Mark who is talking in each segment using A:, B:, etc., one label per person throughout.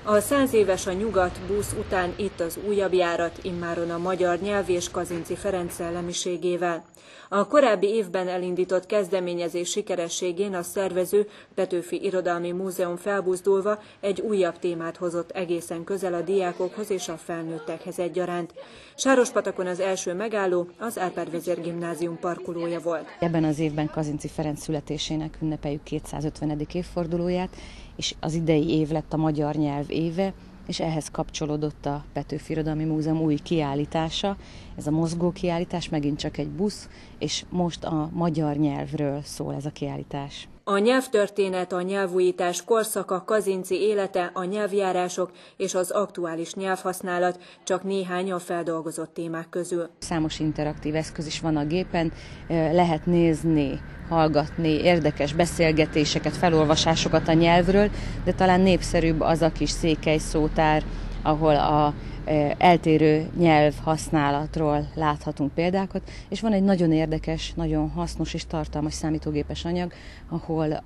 A: A 100 éves a Nyugat busz után itt az újabb járat, immáron a magyar nyelv és Kazinczy Ferenc szellemiségével. A korábbi évben elindított kezdeményezés sikerességén a szervező Petőfi Irodalmi Múzeum felbuzdulva egy újabb témát hozott egészen közel a diákokhoz és a felnőttekhez egyaránt. Sárospatakon az első megálló az Árpád Vezér Gimnázium parkolója volt.
B: Ebben az évben Kazinczy Ferenc születésének ünnepeljük 250. évfordulóját, és az idei év lett a magyar nyelv éve, és ehhez kapcsolódott a Petőfi Irodalmi Múzeum új kiállítása. Ez a mozgó kiállítás, megint csak egy busz, és most a magyar nyelvről szól ez a kiállítás.
A: A nyelvtörténet, a nyelvújítás korszaka, Kazinczy élete, a nyelvjárások és az aktuális nyelvhasználat csak néhány a feldolgozott témák közül.
B: Számos interaktív eszköz is van a gépen, lehet nézni, hallgatni érdekes beszélgetéseket, felolvasásokat a nyelvről, de talán népszerűbb az a kis székely szótár, ahol a eltérő nyelvhasználatról láthatunk példákat, és van egy nagyon érdekes, nagyon hasznos és tartalmas számítógépes anyag, ahol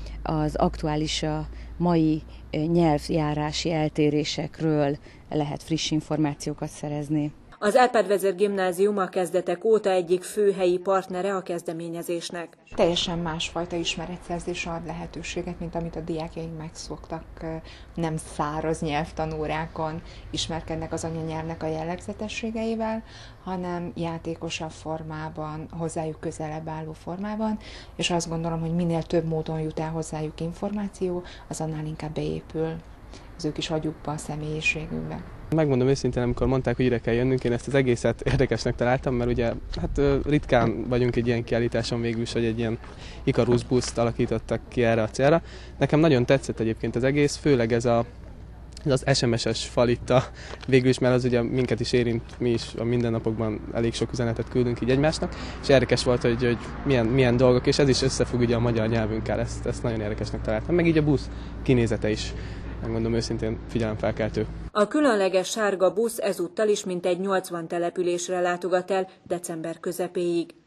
B: az aktuális, a mai nyelvjárási eltérésekről lehet friss információkat szerezni.
A: Az Árpád Vezér Gimnázium a kezdetek óta egyik fő helyi partnere a kezdeményezésnek.
C: Teljesen másfajta ismeretszerzésre ad lehetőséget, mint amit a diákjaink megszoktak, nem száraz nyelvtanórákon ismerkednek az anyanyelvnek a jellegzetességeivel, hanem játékosabb formában, hozzájuk közelebb álló formában, és azt gondolom, hogy minél több módon jut el hozzájuk információ, az annál inkább beépül az ő kis agyukba, a személyiségükbe.
D: Megmondom őszintén, amikor mondták, hogy ide kell jönnünk, én ezt az egészet érdekesnek találtam, mert ugye ritkán vagyunk egy ilyen kiállításon végül is, hogy egy ilyen Ikarus buszt alakítottak ki erre a célra. Nekem nagyon tetszett egyébként az egész, főleg ez az SMS-es fal itt végül is, mert az ugye minket is érint, mi is a mindennapokban elég sok üzenetet küldünk így egymásnak, és érdekes volt, hogy milyen dolgok, és ez is összefügg ugye a magyar nyelvünkkel, ezt nagyon érdekesnek találtam, meg így a busz kinézete is. Megmondom őszintén, figyelemfelkeltő.
A: A különleges sárga busz ezúttal is mintegy 80 településre látogat el december közepéig.